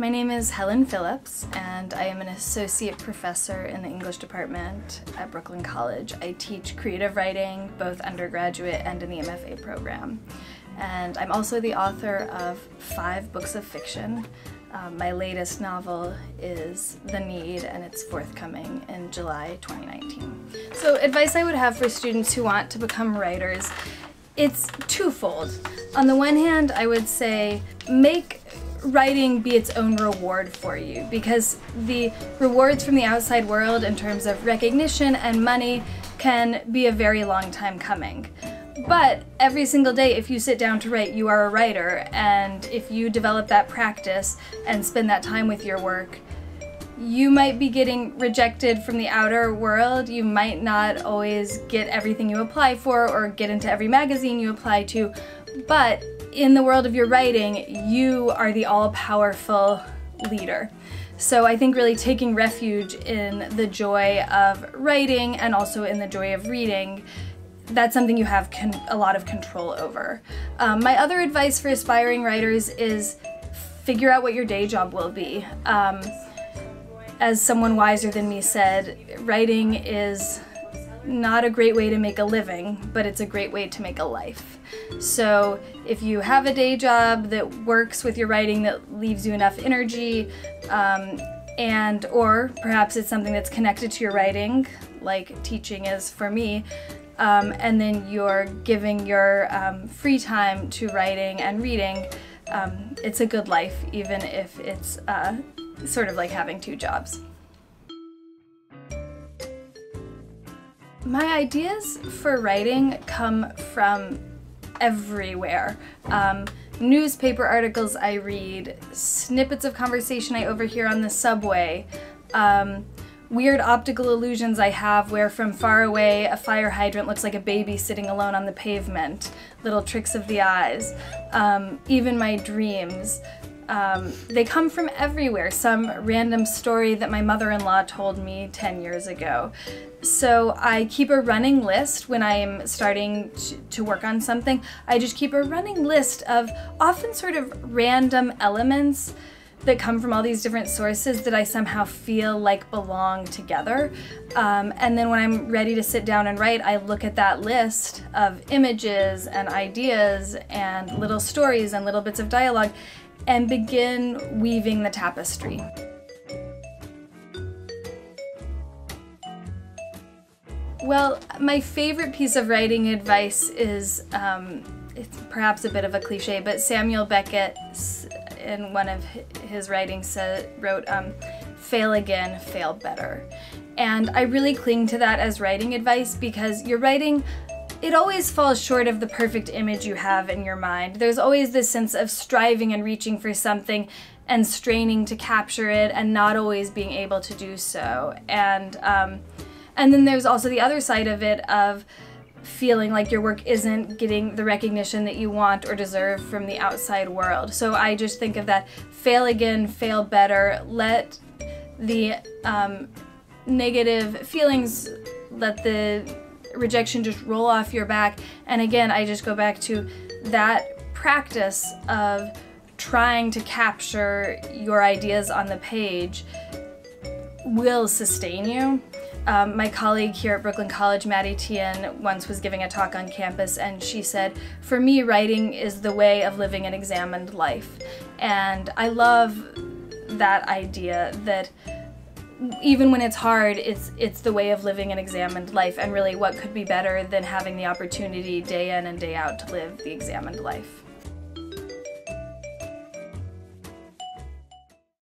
My name is Helen Phillips, and I am an associate professor in the English department at Brooklyn College. I teach creative writing, both undergraduate and in the MFA program. And I'm also the author of 5 books of fiction. My latest novel is The Need, and it's forthcoming in July 2019. So advice I would have for students who want to become writers, it's twofold. On the one hand, I would say make writing be its own reward for you, because the rewards from the outside world in terms of recognition and money can be a very long time coming. But every single day, if you sit down to write, you are a writer, and if you develop that practice and spend that time with your work, you might be getting rejected from the outer world. You might not always get everything you apply for or get into every magazine you apply to, but in the world of your writing, you are the all-powerful leader. So I think really taking refuge in the joy of writing and also in the joy of reading, that's something you have a lot of control over. My other advice for aspiring writers is figure out what your day job will be. As someone wiser than me said, writing is not a great way to make a living, but it's a great way to make a life. So if you have a day job that works with your writing, that leaves you enough energy, or perhaps it's something that's connected to your writing, like teaching is for me, and then you're giving your free time to writing and reading, it's a good life, even if it's sort of like having 2 jobs. My ideas for writing come from everywhere. Newspaper articles I read, snippets of conversation I overhear on the subway, weird optical illusions I have where from far away a fire hydrant looks like a baby sitting alone on the pavement, little tricks of the eyes, even my dreams. They come from everywhere, some random story that my mother-in-law told me 10 years ago. So I keep a running list when I'm starting to work on something. I just keep a running list of often sort of random elements that come from all these different sources that I somehow feel like belong together. And then when I'm ready to sit down and write, I look at that list of images and ideas and little stories and little bits of dialogue and begin weaving the tapestry. Well, my favorite piece of writing advice is, it's perhaps a bit of a cliche, but Samuel Beckett in one of his writings wrote, fail again, fail better. And I really cling to that as writing advice because your writing, it always falls short of the perfect image you have in your mind. There's always this sense of striving and reaching for something and straining to capture it and not always being able to do so. And then there's also the other side of it of feeling like your work isn't getting the recognition that you want or deserve from the outside world. So I just think of that fail again, fail better, let the negative feelings, let the rejection just roll off your back. And again, I just go back to that practice of trying to capture your ideas on the page will sustain you. My colleague here at Brooklyn College, Maddie Tian, once was giving a talk on campus, and she said, for me, writing is the way of living an examined life. And I love that idea that even when it's hard, it's the way of living an examined life, and really what could be better than having the opportunity day in and day out to live the examined life.